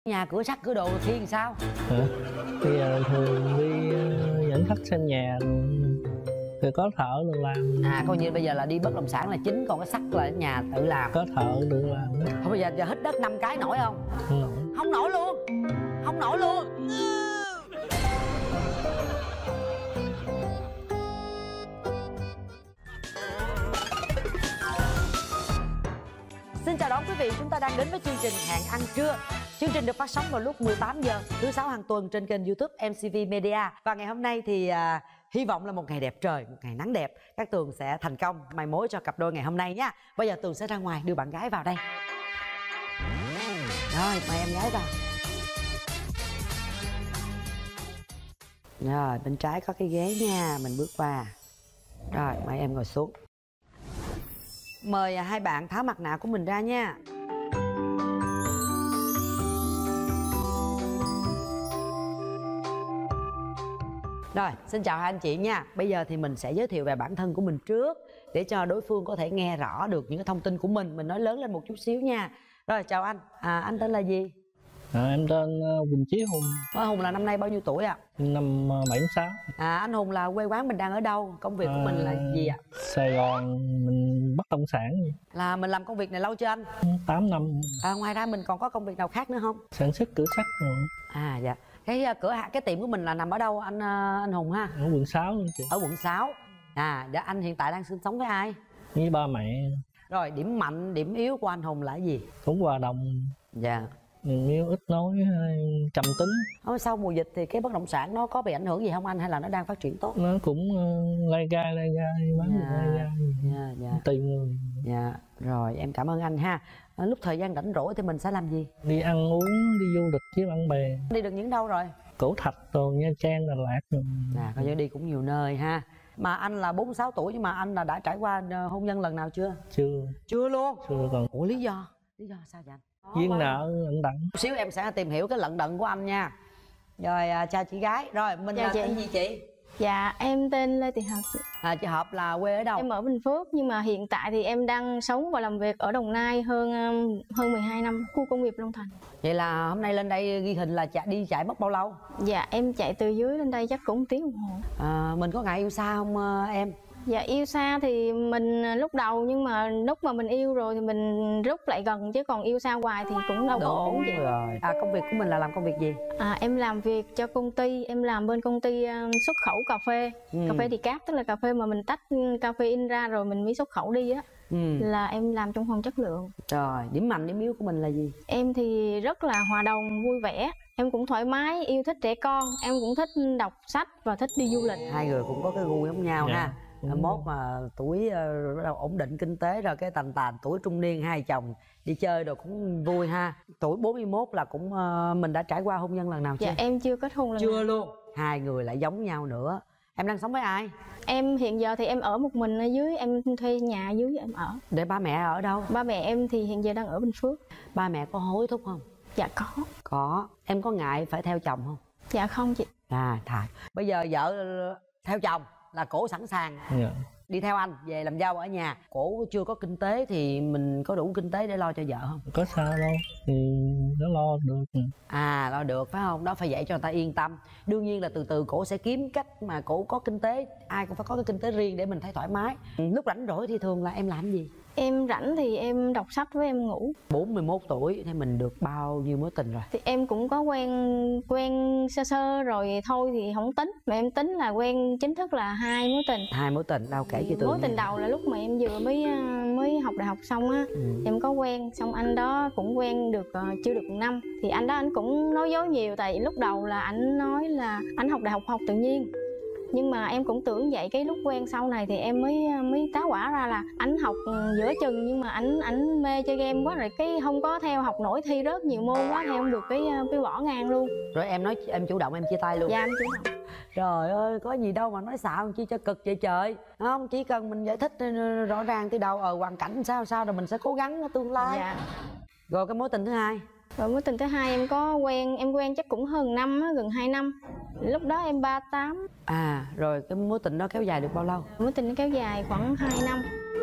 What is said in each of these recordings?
Nhà cửa sắt cửa đồ thiên sao? Hả? Bây giờ thường đi dẫn khách xem nhà rồi có thợ được làm. À, coi như bây giờ là đi bất động sản là chính, còn cái sắt là ở nhà tự làm. Có thợ được làm. Thôi bây giờ hít đất 5 cái nổi không? Không nổi. Không nổi luôn. Không nổi luôn. Xin chào đón quý vị, chúng ta đang đến với chương trình Hẹn Ăn Trưa. Chương trình được phát sóng vào lúc 18 giờ thứ 6 hàng tuần trên kênh YouTube MCV Media. Và ngày hôm nay thì hy vọng là một ngày đẹp trời, một ngày nắng đẹp. Các Tường sẽ thành công mai mối cho cặp đôi ngày hôm nay nha. Bây giờ Tường sẽ ra ngoài đưa bạn gái vào đây. Rồi, mời em gái vào. Rồi, bên trái có cái ghế nha, mình bước qua. Rồi, mời em ngồi xuống. Mời hai bạn tháo mặt nạ của mình ra nha. Rồi, xin chào hai anh chị nha. Bây giờ thì mình sẽ giới thiệu về bản thân của mình trước, để cho đối phương có thể nghe rõ được những cái thông tin của mình. Mình nói lớn lên một chút xíu nha. Rồi, chào anh. Anh tên là gì? Em tên Quỳnh Chí Hùng. Hùng là năm nay bao nhiêu tuổi ạ? Năm 76. Anh Hùng là quê quán mình đang ở đâu? Công việc của mình là gì ạ? Sài Gòn, mình bất động sản. Là mình làm công việc này lâu chưa anh? 8 năm. Ngoài ra mình còn có công việc nào khác nữa không? Sản xuất cửa sắt rồi. Dạ. Cái tiệm của mình là nằm ở đâu anh Hùng ha? Ở quận 6 luôn chị. Ở quận 6. Dạ, anh hiện tại đang sinh sống với ai? Với ba mẹ. Rồi, điểm mạnh, điểm yếu của anh Hùng là gì? Cũng hòa đồng. Dạ. Yếu, ít nói, trầm tính. Sau mùa dịch thì cái bất động sản nó có bị ảnh hưởng gì không anh, hay là nó đang phát triển tốt? Nó cũng lay gai bán được lay gai. Dạ. Tùy người. Dạ. Rồi, em cảm ơn anh ha. Lúc thời gian rảnh rỗi thì mình sẽ làm gì? Đi ăn uống, đi du lịch với bạn bè. Đi được những đâu rồi? Cổ Thạch rồi, Nha Trang, Đà Lạt rồi. Coi như đi cũng nhiều nơi ha. Mà anh là 46 tuổi nhưng mà anh là đã trải qua hôn nhân lần nào chưa? Chưa luôn. Chưa còn. Ủa lý do sao vậy anh? Duyên nợ lận đận. Chút xíu em sẽ tìm hiểu cái lận đận của anh nha. Rồi, chào chị gái. Rồi, mình chào là chị. tên gì chị? Dạ, em tên Lê Thị Hợp chị. Chị Hợp là quê ở đâu? Em ở Bình Phước, nhưng mà hiện tại thì em đang sống và làm việc ở Đồng Nai hơn 12 năm, khu công nghiệp Long Thành. Vậy là hôm nay lên đây ghi hình là đi chạy mất bao lâu? Dạ, em chạy từ dưới lên đây chắc cũng tiếng đồng hồ. Mình có ngại yêu xa không em? Dạ, yêu xa thì mình lúc đầu, nhưng mà lúc mà mình yêu rồi thì mình rút lại gần, chứ còn yêu xa hoài thì cũng đâu có ổn vậy. Rồi. Công việc của mình là làm công việc gì? Em làm việc cho công ty, em làm bên công ty xuất khẩu cà phê. Cà phê decaf, tức là cà phê mà mình tách caffeine ra rồi mình mới xuất khẩu đi á. Là em làm trong phòng chất lượng. Rồi, điểm mạnh điểm yếu của mình là gì? Em thì rất là hòa đồng, vui vẻ. Em cũng thoải mái, yêu thích trẻ con. Em cũng thích đọc sách và thích đi du lịch. Hai người cũng có cái gu giống nhau ha. Mốt mà tuổi ổn định kinh tế rồi cái tàn tuổi trung niên hai chồng đi chơi rồi cũng vui ha. Tuổi 41 là cũng mình đã trải qua hôn nhân lần nào chưa? Dạ, em chưa kết hôn lần nào. Chưa luôn. Hai người lại giống nhau nữa. Em đang sống với ai? Em hiện giờ thì em ở một mình ở dưới, em thuê nhà ở dưới em ở. Để ba mẹ ở đâu? Ba mẹ em thì hiện giờ đang ở Bình Phước. Ba mẹ có hối thúc không? Dạ có. Có. Em có ngại phải theo chồng không? Dạ không chị. Thà. Bây giờ vợ theo chồng là cổ sẵn sàng đi theo anh về làm dâu ở nhà. Cổ chưa có kinh tế thì mình có đủ kinh tế để lo cho vợ không? Có sao đâu, thì nó lo được. Lo được phải không? Đó, phải dạy cho người ta yên tâm. Đương nhiên là từ từ cổ sẽ kiếm cách mà cổ có kinh tế. Ai cũng phải có cái kinh tế riêng để mình thấy thoải mái. Lúc rảnh rỗi thì thường là em làm gì? Em rảnh thì em đọc sách với em ngủ. 41 tuổi thì mình được bao nhiêu mối tình rồi? Thì em cũng có quen sơ sơ rồi thôi thì không tính. Mà em tính là quen chính thức là 2 mối tình. 2 mối tình, đâu kể chị Tường. Mối tình đầu là lúc mà em vừa mới học đại học xong á. Em có quen, xong anh đó cũng quen được chưa được 1 năm. Thì anh đó anh cũng nói dối nhiều. Tại lúc đầu là anh nói là anh học đại học khoa học tự nhiên. Nhưng mà em cũng tưởng vậy, cái lúc quen sau này thì em mới tá hỏa ra là anh học giữa chừng, nhưng mà anh mê chơi game quá rồi, cái không có theo học nổi, thi rớt nhiều môn quá, theo không được cái bỏ ngang luôn. Rồi em nói em chủ động em chia tay luôn? Dạ, em chủ động. Trời ơi, có gì đâu mà nói xạo chi cho cực vậy trời. Không, chỉ cần mình giải thích rõ ràng từ đầu hoàn cảnh sao rồi mình sẽ cố gắng ở tương lai. Dạ. Rồi cái mối tình thứ hai? Rồi mối tình thứ hai em quen chắc cũng hơn năm á, gần 2 năm. Lúc đó em 38. Rồi cái mối tình đó kéo dài được bao lâu? Mối tình nó kéo dài khoảng 2 năm.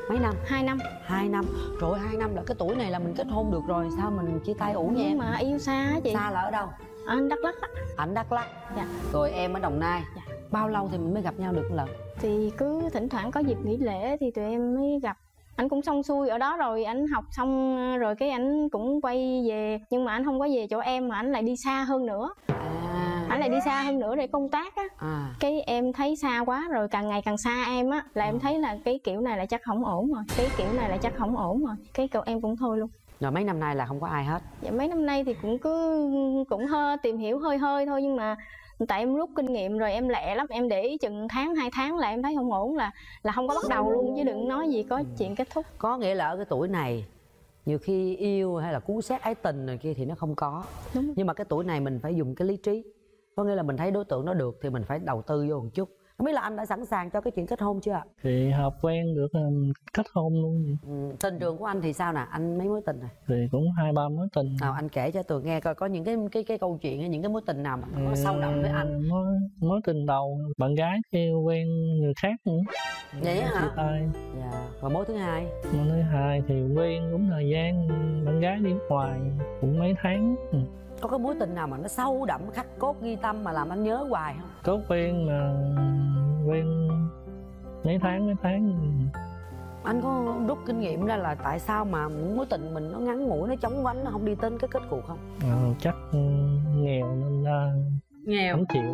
Mấy năm? 2 năm. 2 năm. Trời ơi, 2 năm là cái tuổi này là mình kết hôn được rồi, sao mình chia tay ủ nha Nhưng em? mà yêu xa á chị. Xa là ở đâu? Ở Đắk Lắk á. Anh Đắk Lắk. Dạ. Rồi em ở Đồng Nai. Dạ. Bao lâu thì mình mới gặp nhau được một lần? Thì cứ thỉnh thoảng có dịp nghỉ lễ thì tụi em mới gặp. Anh cũng xong xuôi ở đó rồi, anh học xong rồi cái anh cũng quay về. Nhưng mà anh không có về chỗ em mà anh lại đi xa hơn nữa. Anh lại đi xa hơn nữa để công tác á. Cái em thấy xa quá rồi, càng ngày càng xa em á. Là em thấy là cái kiểu này là chắc không ổn rồi. Cái kiểu này là chắc không ổn rồi. Cái cậu em cũng thôi luôn. Rồi mấy năm nay là không có ai hết? Dạ mấy năm nay thì cũng hơi tìm hiểu hơi thôi. Nhưng mà tại em rút kinh nghiệm rồi, em lẹ lắm. Em để ý chừng tháng 2 tháng là em thấy không ổn là không có bắt đầu luôn. Chứ đừng nói gì có chuyện kết thúc. Có nghĩa là ở cái tuổi này nhiều khi yêu hay là cú sét ái tình này kia thì nó không có. Đúng. Nhưng mà cái tuổi này mình phải dùng cái lý trí. Có nghĩa là mình thấy đối tượng nó được thì mình phải đầu tư vô một chút. Không biết là anh đã sẵn sàng cho cái chuyện kết hôn chưa ạ? Thì hợp quen được kết hôn luôn. Tình trường của anh thì sao nè? Anh mấy mối tình này? Thì cũng 2-3 mối tình. Nào anh kể cho Tường nghe coi có những cái câu chuyện hay những cái mối tình nào mà nó sâu đậm với anh. Mối tình đầu bạn gái kia quen người khác nữa. Vậy hả? Chia tay. Dạ. Và mối thứ hai? Mối thứ hai thì quen cũng thời gian, bạn gái đi ngoài cũng mấy tháng. Có cái mối tình nào mà nó sâu đậm khắc cốt ghi tâm mà làm anh nhớ hoài không? Có quen mà quen mấy tháng. Anh có rút kinh nghiệm ra là tại sao mà mối tình mình nó ngắn ngủi, nó chóng vánh, nó không đi đến cái kết cục không? Chắc nghèo nên nghèo không chịu.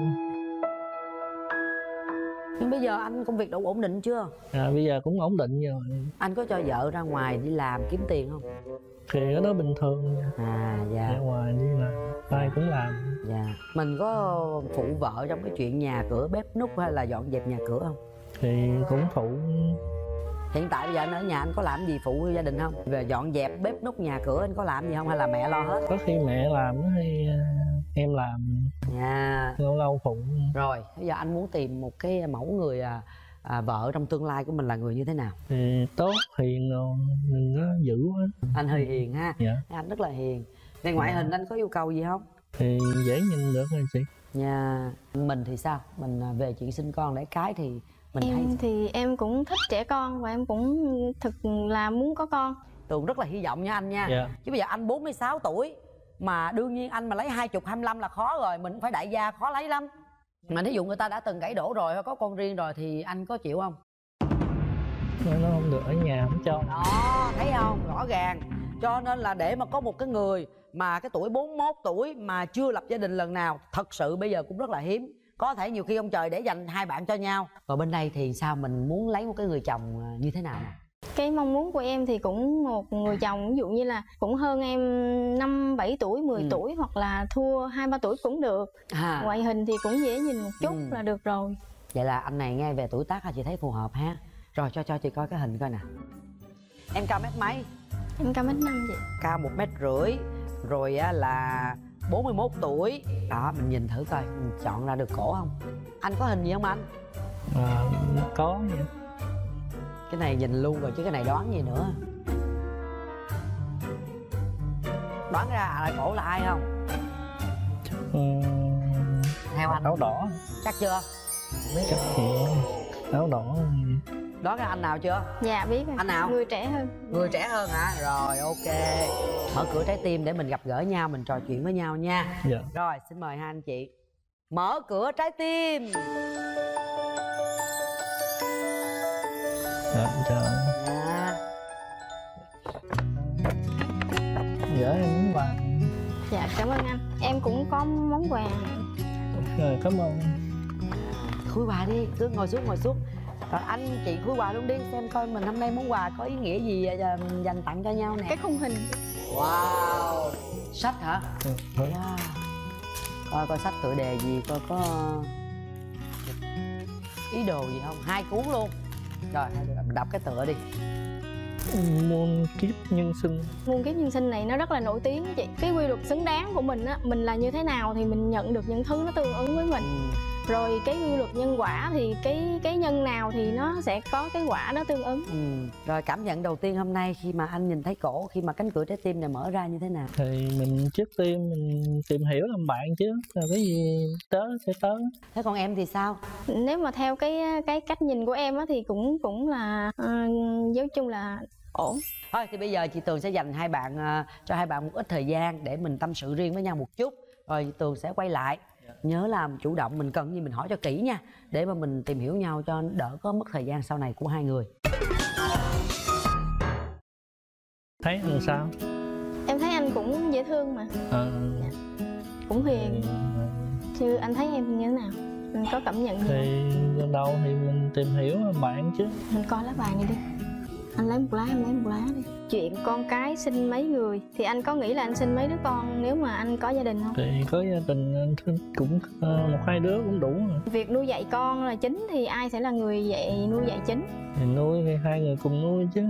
Nhưng bây giờ anh công việc đủ ổn định chưa? Bây giờ cũng ổn định rồi. Anh có cho vợ ra ngoài đi làm kiếm tiền không? Thì cái đó bình thường. Dạ. Ra ngoài đi làm, ai cũng làm. Dạ. Mình có phụ vợ trong cái chuyện nhà cửa bếp núc hay là dọn dẹp nhà cửa không? Thì cũng phụ. Hiện tại bây giờ anh ở nhà anh có làm gì phụ gia đình không? Về dọn dẹp bếp núc nhà cửa anh có làm gì không hay là mẹ lo hết? Có khi mẹ làm hay em làm. Dạ. Lâu lâu phụ. Rồi bây giờ anh muốn tìm một cái mẫu người vợ trong tương lai của mình là người như thế nào? Thì tốt, hiền rồi, đừng có dữ quá. Anh hơi hiền ha. Dạ. Anh rất là hiền. Về ngoại hình anh có yêu cầu gì không? Thì dễ nhìn được rồi chị. Dạ. Mình thì sao? Mình về chuyện sinh con đẻ cái thì mình em thấy... thì em cũng thích trẻ con và em cũng thực là muốn có con. Tường rất là hy vọng nha anh nha. Dạ. Chứ bây giờ anh 46 tuổi mà đương nhiên anh mà lấy 20, 25 là khó rồi. Mình cũng phải đại gia khó lấy lắm. Mà ví dụ người ta đã từng gãy đổ rồi, có con riêng rồi thì anh có chịu không? Nó không được, ở nhà không cho. Đó, thấy không? Rõ ràng. Cho nên là để mà có một cái người mà cái tuổi 41 tuổi mà chưa lập gia đình lần nào, thật sự bây giờ cũng rất là hiếm. Có thể nhiều khi ông trời để dành hai bạn cho nhau. Còn bên đây thì sao, mình muốn lấy một cái người chồng như thế nào? Cái mong muốn của em thì cũng một người chồng ví dụ như là cũng hơn em 5-7 tuổi, 10 tuổi hoặc là thua 2-3 tuổi cũng được. Ngoại hình thì cũng dễ nhìn một chút là được rồi. Vậy là anh này nghe về tuổi tác là chị thấy phù hợp ha. Rồi cho chị coi cái hình coi nè. Em cao mét mấy? Em cao 1m5 chị. Cao 1m50. Rồi á là 41 tuổi. Đó, mình nhìn thử coi mình chọn ra được cổ không. Anh có hình gì không anh? Có vậy. Cái này nhìn luôn rồi chứ cái này đoán gì nữa. Đoán ra là cổ là ai không? Theo anh áo đỏ. Chắc chưa? Chắc thì áo đỏ. Đoán ra anh nào chưa? Dạ biết rồi. Anh nào? Người trẻ hơn. Người trẻ hơn hả? Rồi ok. Mở cửa trái tim để mình gặp gỡ nhau, mình trò chuyện với nhau nha. Dạ. Rồi xin mời hai anh chị. Mở cửa trái tim. Dạ, chào. Dạ em muốn quà. Dạ cảm ơn anh. Em cũng có món quà. Rồi cảm ơn. Khui quà đi, cứ ngồi xuống Rồi anh chị khui quà luôn đi, xem coi mình hôm nay món quà có ý nghĩa gì dành tặng cho nhau nè. Cái khung hình. Wow. Sách hả? Vâng. Coi sách tựa đề gì, coi có ý đồ gì không? 2 cuốn luôn. Rồi đọc cái tựa đi. Muôn kiếp nhân sinh. Muôn kiếp nhân sinh này nó rất là nổi tiếng chị. Cái quy luật xứng đáng của mình á, mình là như thế nào thì mình nhận được những thứ nó tương ứng với mình. Rồi cái quy luật nhân quả thì cái nhân nào thì nó sẽ có cái quả đó tương ứng. Rồi cảm nhận đầu tiên hôm nay khi mà anh nhìn thấy cổ, khi mà cánh cửa trái tim này mở ra như thế nào? Thì mình trước tiên mình tìm hiểu làm bạn chứ, là cái gì tới sẽ tới. Thế còn em thì sao? Nếu mà theo cái cách nhìn của em á thì cũng là nói chung là ổn. Thôi thì bây giờ chị Tường sẽ dành cho hai bạn một ít thời gian để mình tâm sự riêng với nhau một chút, rồi chị Tường sẽ quay lại. Nhớ làm chủ động, mình cần gì mình hỏi cho kỹ nha, để mà mình tìm hiểu nhau cho đỡ có mất thời gian sau này của hai người. Thấy anh sao? Em thấy anh cũng dễ thương mà. Cũng hiền. Chứ anh thấy em như thế nào? Anh có cảm nhận gì thì lần đầu thì mình tìm hiểu làm bạn chứ. Mình coi lá bài này đi. Anh lấy một lá, em lấy một lá đi. Chuyện con cái sinh mấy người thì anh có nghĩ là anh sinh mấy đứa con nếu mà anh có gia đình không? Thì có gia đình anh cũng một hai đứa cũng đủ rồi. Việc nuôi dạy con là chính thì ai sẽ là người nuôi dạy chính? Thì nuôi thì hai người cùng nuôi chứ.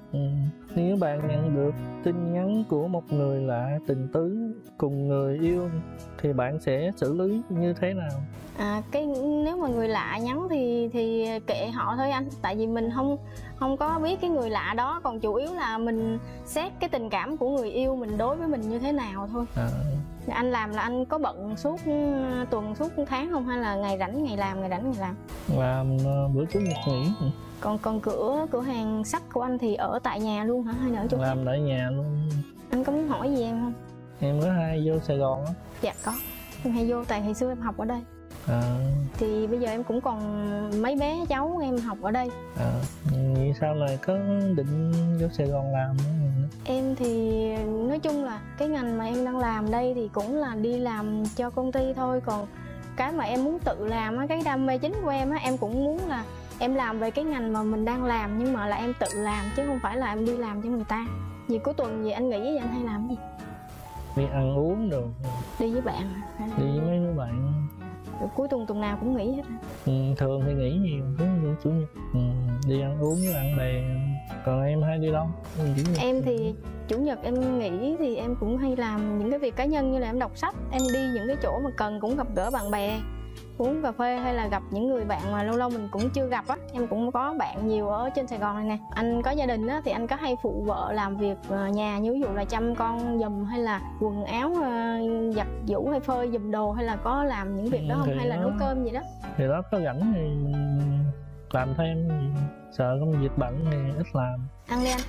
Nếu bạn nhận được tin nhắn của một người lạ tình tứ cùng người yêu thì bạn sẽ xử lý như thế nào? Nếu mà người lạ nhắn thì kệ họ thôi anh, tại vì mình không có biết cái người lạ đó, còn chủ yếu là mình xét cái tình cảm của người yêu mình đối với mình như thế nào thôi. Anh làm là anh có bận suốt tuần suốt tháng không, hay là ngày rảnh ngày làm, ngày rảnh ngày làm? Làm bữa chủ nhật nghỉ. Còn cửa hàng sắt của anh thì ở tại nhà luôn hả, hay là ở chỗ làm tại nhà luôn? Anh có muốn hỏi gì em không? Em có hay vô Sài Gòn á? Dạ có, em hay vô tại hồi xưa em học ở đây. Thì bây giờ em cũng còn mấy bé cháu em học ở đây. Vậy sau này có định vô Sài Gòn làm nữa? Em thì nói chung là cái ngành mà em đang làm đây thì cũng là đi làm cho công ty thôi. Còn cái mà em muốn tự làm á, cái đam mê chính của em á, em cũng muốn là em làm về cái ngành mà mình đang làm, nhưng mà là em tự làm chứ không phải là em đi làm cho người ta. Vì cuối tuần gì anh nghỉ vậy anh hay làm gì? Đi ăn uống rồi. Đi với bạn hay là... Đi với mấy đứa bạn. Rồi cuối tuần nào cũng nghỉ hết. Thường thì nghỉ nhiều, thứ chủ nhật đi ăn uống với bạn bè. Còn em hay đi đâu? Em thì chủ nhật em nghỉ thì em cũng hay làm những cái việc cá nhân, như là em đọc sách, em đi những cái chỗ mà cần cũng gặp gỡ bạn bè, uống cà phê, hay là gặp những người bạn mà lâu lâu mình cũng chưa gặp á. Em cũng có bạn nhiều ở trên Sài Gòn này nè. Anh có gia đình á thì anh có hay phụ vợ làm việc nhà, như ví dụ là chăm con giùm, hay là quần áo giặt giũ hay phơi giùm đồ, hay là có làm những việc đó không, hay là nấu cơm gì đó? Thì đó, có rảnh thì làm thêm, sợ công việc bận thì ít làm. Ăn đi anh.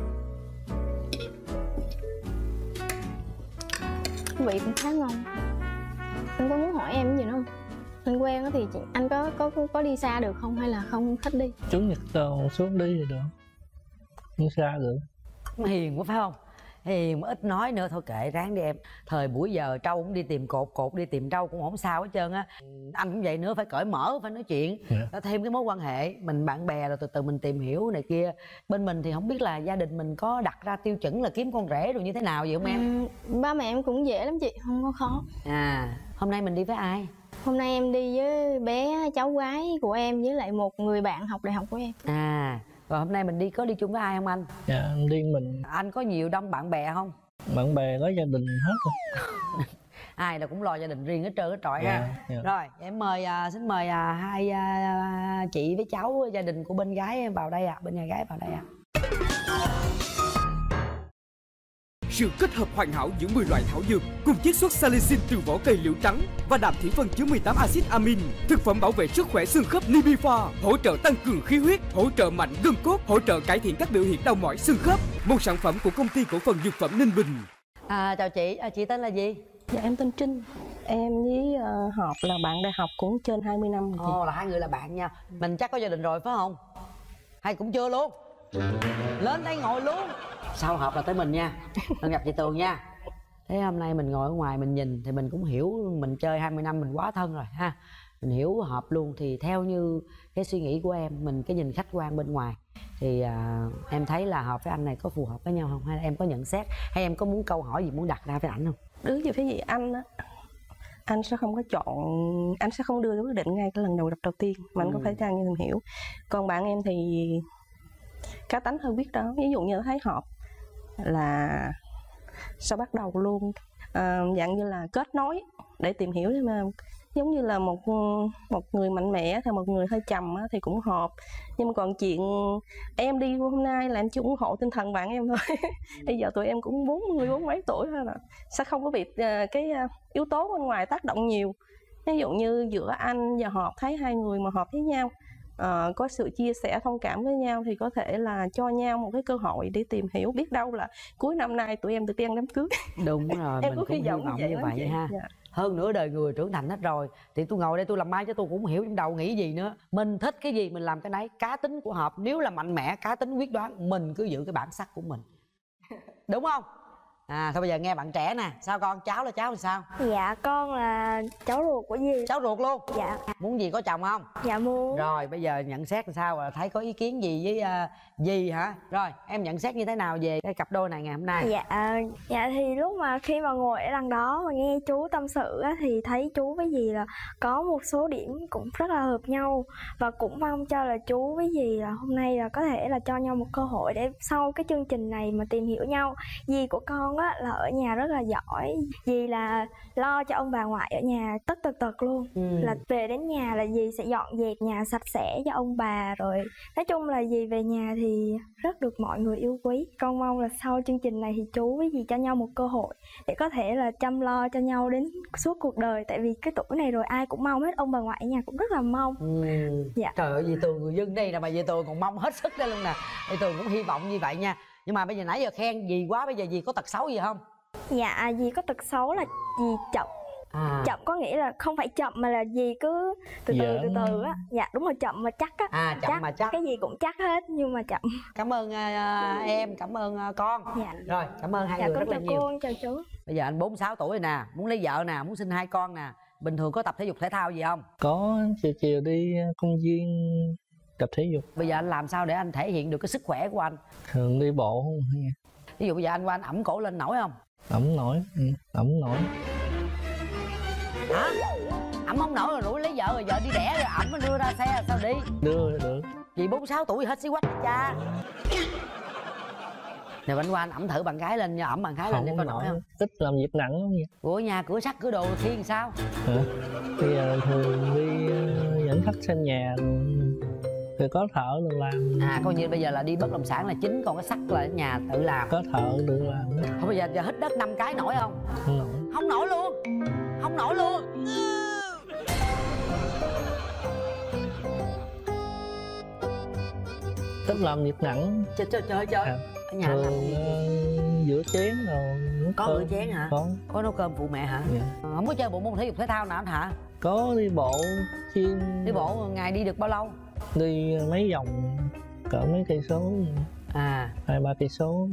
Vị cũng khá ngon. Anh có muốn hỏi em gì nữa không? Anh quen thì anh có đi xa được không, hay là không thích đi? Chủ nhật đầu xuống đi thì được, không xa được. Hiền quá phải không? Hiền mà ít nói nữa, thôi kệ ráng đi em. Thời buổi giờ Trâu cũng đi tìm cột, cột đi tìm Trâu cũng không sao hết trơn á. Anh cũng vậy nữa, phải cởi mở, phải nói chuyện. Thêm cái mối quan hệ mình bạn bè, rồi từ từ mình tìm hiểu này kia. Bên mình thì không biết là gia đình mình có đặt ra tiêu chuẩn là kiếm con rể rồi như thế nào vậy không em? Ba mẹ em cũng dễ lắm chị, không có khó. Hôm nay mình đi với ai? Hôm nay em đi với bé cháu gái của em với lại một người bạn học đại học của em. Rồi hôm nay mình có đi chung với ai không anh? Dạ, em đi mình. Anh có nhiều đông bạn bè không? Bạn bè có gia đình hết rồi. Ai là cũng lo gia đình riêng hết trơn hết trọi ha. Rồi em xin mời hai chị với cháu gia đình của bên gái em vào đây ạ. Bên nhà gái vào đây ạ. Sự kết hợp hoàn hảo giữa 10 loại thảo dược cùng chiết xuất salicin từ vỏ cây liễu trắng và đạm thủy phân chứa 18 axit amin, thực phẩm bảo vệ sức khỏe xương khớp Nibifa, hỗ trợ tăng cường khí huyết, hỗ trợ mạnh gân cốt, hỗ trợ cải thiện các biểu hiện đau mỏi xương khớp. Một sản phẩm của công ty cổ phần dược phẩm Ninh Bình. Chào chị tên là gì? Dạ em tên Trinh. Em với Hợp là bạn đại học cũng trên 20 năm rồi. Là hai người là bạn nha. Mình chắc có gia đình rồi phải không? Hay cũng chưa luôn? Lên đây ngồi luôn. Sau Hợp là tới mình nha. Mình gặp chị Tường nha. Thế hôm nay mình ngồi ở ngoài mình nhìn thì mình cũng hiểu, mình chơi 20 năm mình quá thân rồi ha. Mình hiểu Hợp luôn. Thì theo như cái suy nghĩ của em, mình cái nhìn khách quan bên ngoài thì em thấy là Hợp với anh này có phù hợp với nhau không? Hay là em có nhận xét, hay em có muốn câu hỏi gì muốn đặt ra với ảnh không? Đối với phía gì anh á, anh sẽ không có chọn, anh sẽ không đưa ra quyết định ngay cái lần đầu gặp đầu tiên, mà anh có phải trang như tìm hiểu. Còn bạn em thì cá tánh hơi biết đó. Ví dụ như thấy Hợp là sau bắt đầu luôn dạng như là kết nối để tìm hiểu, mà ví giống như là một người mạnh mẽ thì một người hơi trầm á, thì cũng hợp. Nhưng mà còn chuyện em đi hôm nay là em chỉ ủng hộ tinh thần bạn em thôi. Bây giờ tụi em cũng 40 mấy tuổi thôi là sẽ không có bị cái yếu tố bên ngoài tác động nhiều. Ví dụ như giữa anh và Hợp, thấy hai người mà hợp với nhau, có sự chia sẻ thông cảm với nhau thì có thể là cho nhau một cái cơ hội để tìm hiểu, biết đâu là cuối năm nay tụi em được đi ăn đám cưới. Đúng rồi, Em mình cũng cũng hy vọng như vậy ha. Dạ. Hơn nửa đời người trưởng thành hết rồi thì tôi ngồi đây tôi làm mai chứ tôi cũng không hiểu trong đầu nghĩ gì nữa. Mình thích cái gì mình làm cái đấy. Cá tính của Hợp nếu là mạnh mẽ, cá tính quyết đoán, mình cứ giữ cái bản sắc của mình. Đúng không? Thôi bây giờ nghe bạn trẻ nè. Sao con? Cháu là cháu thì sao? Dạ con là cháu ruột của dì. Cháu ruột luôn? Dạ. Muốn gì có chồng không? Dạ muốn. Rồi bây giờ nhận xét làm sao? Thấy có ý kiến gì với dì hả? Rồi em nhận xét như thế nào về cái cặp đôi này ngày hôm nay? Dạ thì lúc mà khi mà ngồi ở đằng đó và nghe chú tâm sự á, thì thấy chú với dì là có một số điểm cũng rất là hợp nhau. Và cũng mong cho là chú với dì là hôm nay là có thể là cho nhau một cơ hội để sau cái chương trình này mà tìm hiểu nhau. Dì của con á là ở nhà rất là giỏi. Dì là lo cho ông bà ngoại ở nhà tất tật luôn. Là về đến nhà là dì sẽ dọn dẹp nhà sạch sẽ cho ông bà. Rồi nói chung là dì về nhà thì rất được mọi người yêu quý. Con mong là sau chương trình này thì chú với dì cho nhau một cơ hội để có thể là chăm lo cho nhau đến suốt cuộc đời. Tại vì cái tuổi này rồi ai cũng mong hết, ông bà ngoại ở nhà cũng rất là mong. Dạ. Trời ơi, dì Tường người dân đây nè, mà dì Tường còn mong hết sức đây luôn nè. Dì Tường cũng hy vọng như vậy nha. Nhưng mà bây giờ nãy giờ khen dì quá, bây giờ dì có tật xấu gì không? Dạ, dì có tật xấu là dì chậm. Chậm có nghĩa là không phải chậm mà là dì cứ từ từ á. Dạ đúng rồi, chậm mà chắc á. Chậm mà chắc. Cái gì cũng chắc hết nhưng mà chậm. Cảm ơn em, cảm ơn con. Dạ. Rồi, cảm ơn hai người rất là nhiều. Cô, chào chú. Bây giờ anh 46 tuổi rồi nè, muốn lấy vợ nè, muốn sinh 2 con nè. Bình thường có tập thể dục thể thao gì không? Có, chiều đi công viên tập thể dục. Bây giờ anh làm sao để anh thể hiện được cái sức khỏe của anh? Thường đi bộ không? Ví dụ bây giờ anh qua anh ẩm cổ lên nổi không? Ẩm nổi, ẩm nổi. Hả? Ẩm không nổi rồi rủi lấy vợ rồi, vợ đi đẻ rồi ẩm mới đưa ra xe sao đi? Đưa được. Chị 46 tuổi hết xí quách cha. Nè anh qua anh ẩm thử bạn gái lên nha, ẩm bạn gái lên để coi nổi không? Ít làm việc nặng lắm vậy. Của nhà cửa sắt cửa đồ thiên sao? Bây giờ thường đi dẫn khách sang nhà rồi có thợ được làm. Coi như bây giờ là đi bất động sản là chính, còn cái sắt là ở nhà tự làm. Có thợ được làm. Thôi bây giờ hít đất 5 cái nổi không? Không nổi. Không nổi luôn. Không nổi luôn. Thích làm việc nặng. Trời. Ở nhà làm gì? Rửa chén rồi. Có rửa chén hả? Có nấu cơm phụ mẹ hả? Dạ. Không có chơi bộ môn thể dục thể thao nào hả? Có đi bộ, chuyên. Đi bộ ngày đi được bao lâu? Đi mấy vòng cỡ mấy cây số. 2-3 cây số.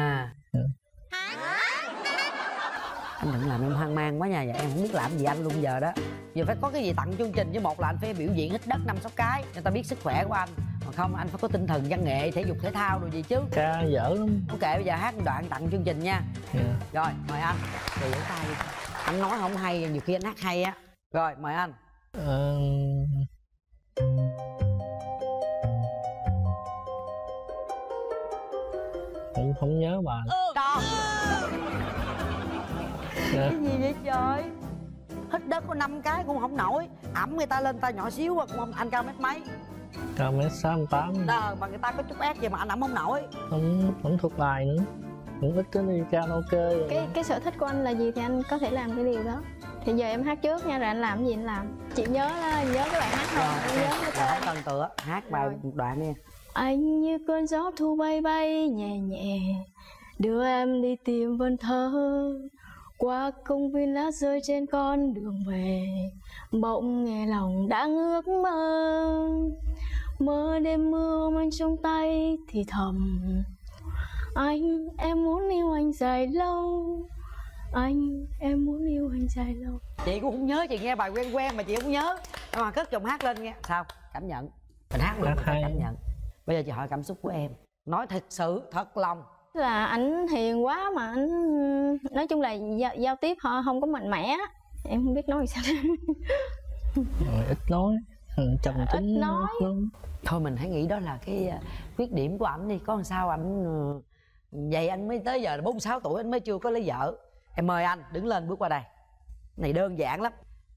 Anh đừng làm em hoang mang quá nha, giờ em không biết làm gì anh luôn giờ đó. Giờ phải có cái gì tặng chương trình, chứ một là anh phải biểu diễn hít đất 5-6 cái người ta biết sức khỏe của anh, còn không anh phải có tinh thần văn nghệ, thể dục thể thao rồi gì chứ. Ca dở lắm. Ok, bây giờ hát một đoạn tặng chương trình nha. Rồi mời anh. Rồi vỗ tay đi. Anh nói không hay, nhiều khi anh hát hay á. Rồi mời anh. Không nhớ bài. Cái gì vậy trời? Hít đất có 5 cái cũng không nổi. Ẩm người ta lên ta nhỏ xíu cũng không. Anh cao mét mấy? Cao mét 68. Mà người ta có chút ép vậy mà anh ẩm không nổi. Không thuộc bài nữa. Cũng ít cái đi karaoke. Cái sở thích của anh là gì thì anh có thể làm cái điều đó. Thì giờ em hát trước nha, rồi anh làm cái gì anh làm. Chị nhớ cái bài hát không? Nhớ cái tên. Cần tựa hát bài một đoạn đi. Anh như cơn gió thu bay bay nhẹ nhẹ, đưa em đi tìm vần thơ, qua công viên lá rơi trên con đường về, bỗng nghe lòng đang ước mơ, mơ đêm mưa ôm anh trong tay thì thầm, anh em muốn yêu anh dài lâu, anh em muốn yêu anh dài lâu. Chị cũng không nhớ, chị nghe bài quen quen mà chị không nhớ. Mà cất giọng hát lên nghe. Sao? Cảm nhận. Mình hát luôn, cảm nhận. Bây giờ chị hỏi cảm xúc của em. Nói thật sự, thật lòng. Là ảnh hiền quá mà ảnh nói chung là giao tiếp họ không có mạnh mẽ. Em không biết nói sao. Ít nói, trầm tính. Ít nói. Thôi mình hãy nghĩ đó là cái khuyết điểm của ảnh đi. Có làm sao ảnh vậy anh mới tới giờ là 46 tuổi anh mới chưa có lấy vợ. Em mời anh đứng lên bước qua đây. Này đơn giản lắm.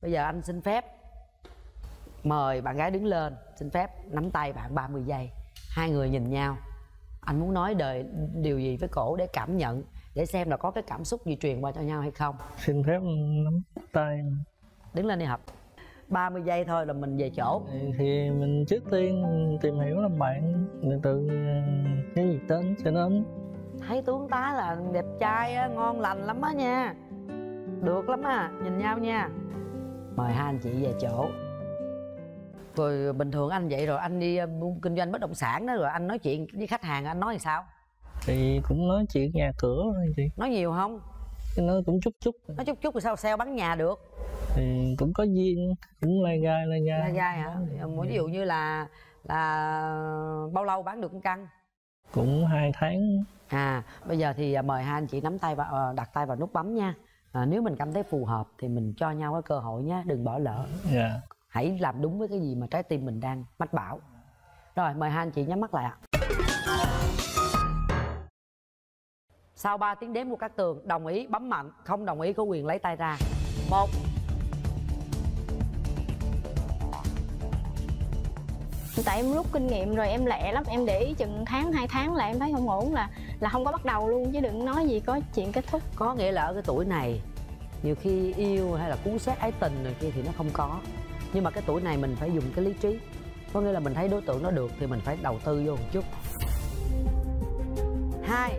Bây giờ anh xin phép mời bạn gái đứng lên, xin phép nắm tay bạn 30 giây. Hai người nhìn nhau. Anh muốn nói điều gì với cổ để cảm nhận, để xem là có cái cảm xúc gì truyền qua cho nhau hay không. Xin phép nắm tay. Đứng lên đi Hợp. 30 giây thôi là mình về chỗ. Thì mình trước tiên tìm hiểu làm bạn, từ cái gì tên cho đến. Thấy tướng tá là đẹp trai á, ngon lành lắm á nha. Được lắm á, nhìn nhau nha. Mời hai anh chị về chỗ. Rồi bình thường anh vậy rồi anh đi kinh doanh bất động sản đó, rồi anh nói chuyện với khách hàng anh nói làm sao? Thì cũng nói chuyện nhà cửa thôi chị. Nói nhiều không? Nói cũng chút chút. Nói chút chút rồi sao sale bán nhà được? Thì cũng có duyên, cũng lai gai. Lai gai hả? Ví dụ như là bao lâu bán được một căn? Cũng 2 tháng. Bây giờ thì mời hai anh chị nắm tay và đặt tay vào nút bấm nha. Nếu mình cảm thấy phù hợp thì mình cho nhau cái cơ hội nha, đừng bỏ lỡ. Dạ. Hãy làm đúng với cái gì mà trái tim mình đang mách bảo. Rồi mời hai anh chị nhắm mắt lại ạ. Sau 3 tiếng đếm của các Tường, đồng ý bấm mạnh, không đồng ý có quyền lấy tay ra. 1. Tại em rút kinh nghiệm rồi, em lẹ lắm, em để ý chừng tháng 2 tháng là em thấy không ổn là không có bắt đầu luôn, chứ đừng nói gì có chuyện kết thúc. Có nghĩa là ở cái tuổi này nhiều khi yêu hay là cuốn xét ái tình này kia thì nó không có, nhưng mà cái tuổi này mình phải dùng cái lý trí. Có nghĩa là mình thấy đối tượng nó được thì mình phải đầu tư vô một chút. 2.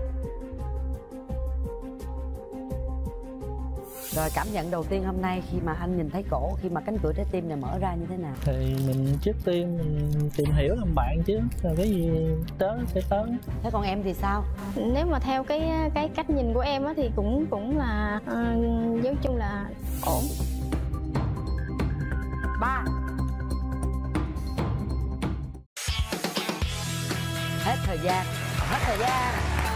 Rồi cảm nhận đầu tiên hôm nay khi mà anh nhìn thấy cổ, khi mà cánh cửa trái tim này mở ra như thế nào? Thì mình trước tiên mình tìm hiểu làm bạn chứ, rồi cái gì tới sẽ tới. Thế còn em thì sao? Nếu mà theo cái cách nhìn của em á thì cũng là nói chung là ổn. 3. Hết thời gian. Hết thời gian.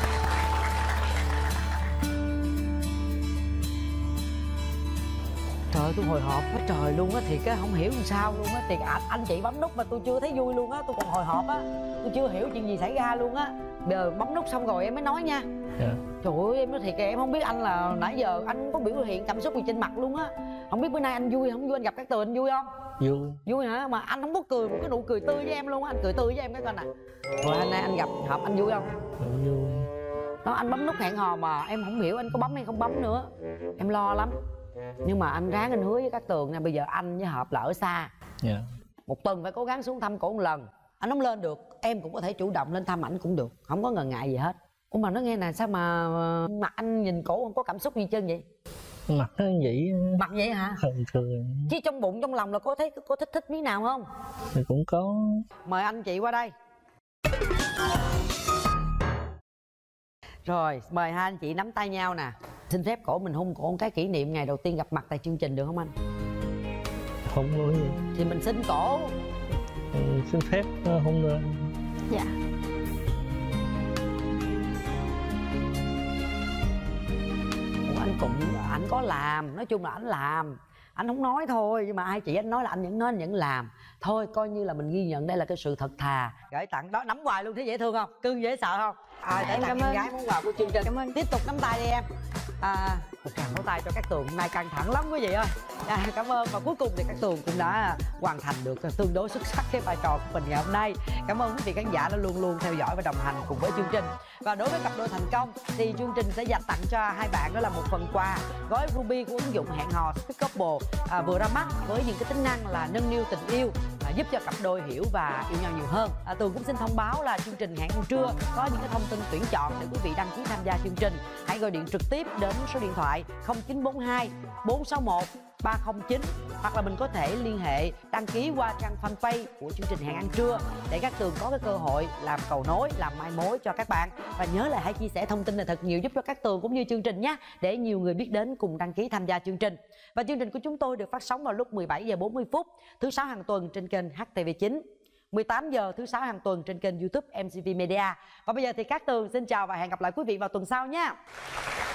Trời ơi, tôi hồi hộp quá trời luôn á, thiệt á, không hiểu làm sao luôn á. Thiệt anh chị bấm nút mà tôi chưa thấy vui luôn á, tôi còn hồi hộp á. Tôi chưa hiểu chuyện gì xảy ra luôn á. Bây giờ bấm nút xong rồi em mới nói nha. Dạ. Trời ơi, em nói thiệt em không biết anh là nãy giờ anh có biểu hiện cảm xúc gì trên mặt luôn á. Không biết bữa nay anh vui không vui, anh gặp các Tường anh vui không? Vui. Vui hả? Mà anh không có cười một cái nụ cười tươi với em luôn á, anh cười tươi với em cái coi nè. Rồi hôm nay anh gặp Hợp anh vui không? Vui. Đó, anh bấm nút hẹn hò mà em không hiểu anh có bấm hay không bấm nữa. Em lo lắm. Nhưng mà anh ráng anh hứa với các Tường nha, bây giờ anh với Hợp là ở xa. Dạ. Một tuần phải cố gắng xuống thăm cổ một lần. Anh không lên được, em cũng có thể chủ động lên thăm ảnh cũng được, không có ngần ngại gì hết. Ủa mà nó nghe nè, sao mà mặt anh nhìn cổ không có cảm xúc gì chân vậy? Mặt nó vậy. Mặt vậy hả? Thường. Chứ trong bụng trong lòng là có thấy có thích miếng nào không? Thì cũng có. Mời anh chị qua đây. Rồi mời hai anh chị nắm tay nhau nè. Xin phép cổ mình hôn cổ một cái kỷ niệm ngày đầu tiên gặp mặt tại chương trình được không anh? Không có gì. Thì mình xin cổ. Xin phép hôn lên. Dạ. Anh có làm, nói chung là anh làm, anh không nói thôi, nhưng mà hai chị anh nói là anh vẫn nói, anh vẫn làm thôi, coi như là mình ghi nhận đây là cái sự thật thà. Gửi tặng đó, nắm hoài luôn, thấy dễ thương không, cưng dễ sợ không? Để tặng em gái món quà của chương trình. Cảm ơn. Tiếp tục nắm tay đi em. Một tràng vỗ tay cho các Tường, hôm nay căng thẳng lắm quý vị ơi. Cảm ơn. Và cuối cùng thì các Tường cũng đã hoàn thành được tương đối xuất sắc cái vai trò của mình ngày hôm nay. Cảm ơn quý vị khán giả đã luôn luôn theo dõi và đồng hành cùng với chương trình. Và đối với cặp đôi thành công thì chương trình sẽ dành tặng cho hai bạn đó là một phần quà gói Ruby của ứng dụng hẹn hò Speed Couple vừa ra mắt với những cái tính năng là nâng niu tình yêu, giúp cho cặp đôi hiểu và yêu nhau nhiều hơn. Tường cũng xin thông báo là chương trình Hẹn Ăn Trưa có những cái thông tin tuyển chọn để quý vị đăng ký tham gia chương trình. Hãy gọi điện trực tiếp đến số điện thoại 0942 461 309 hoặc là mình có thể liên hệ đăng ký qua trang fanpage của chương trình Hẹn Ăn Trưa để các Tường có cái cơ hội làm cầu nối, làm mai mối cho các bạn. Và nhớ là hãy chia sẻ thông tin này thật nhiều giúp cho các Tường cũng như chương trình nhé, để nhiều người biết đến cùng đăng ký tham gia chương trình. Và chương trình của chúng tôi được phát sóng vào lúc 17 giờ 40 phút thứ 6 hàng tuần trên kênh HTV9, 18 giờ thứ 6 hàng tuần trên kênh YouTube MCV Media. Và bây giờ thì các Tường xin chào và hẹn gặp lại quý vị vào tuần sau nha.